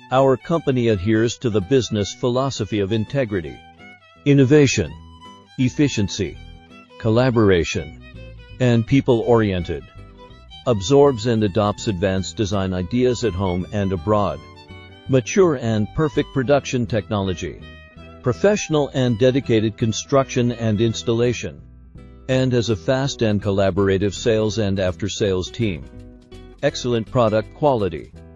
Our company adheres to the business philosophy of integrity, innovation, efficiency, collaboration, and people-oriented. Absorbs and adopts advanced design ideas at home and abroad. Mature and perfect production technology. Professional and dedicated construction and installation. And has a fast and collaborative sales and after-sales team. Excellent product quality.